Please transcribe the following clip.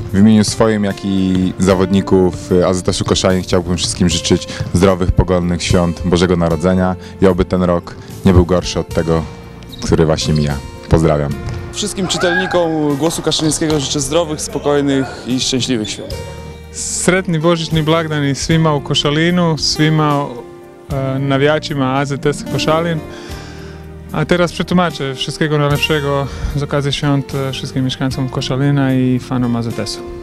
W imieniu swoim, jak i zawodników AZS-u Koszalin chciałbym wszystkim życzyć zdrowych, pogodnych świąt Bożego Narodzenia i oby ten rok nie był gorszy od tego, który właśnie mija. Pozdrawiam. Wszystkim czytelnikom Głosu Koszalińskiego życzę zdrowych, spokojnych i szczęśliwych świąt. Sretni božićni blagdani svima u Košalinu, svima navijačima AZS Koszalin. A teraz przetłumaczę. Wszystkiego najlepszego z okazji świąt wszystkim mieszkańcom Koszalina i fanom AZS-u.